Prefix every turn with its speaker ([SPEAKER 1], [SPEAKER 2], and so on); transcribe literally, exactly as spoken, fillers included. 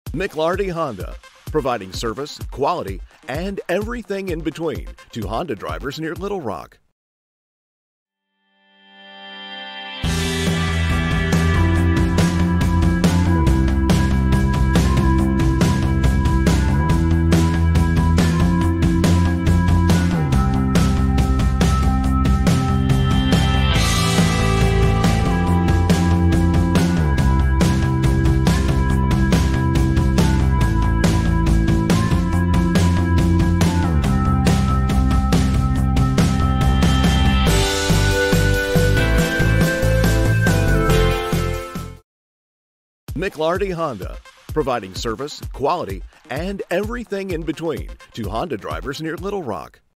[SPEAKER 1] McLarty Honda, providing service, quality, and everything in between to Honda drivers near Little Rock. McLarty Honda, providing service, quality, and everything in between to Honda drivers near Little Rock.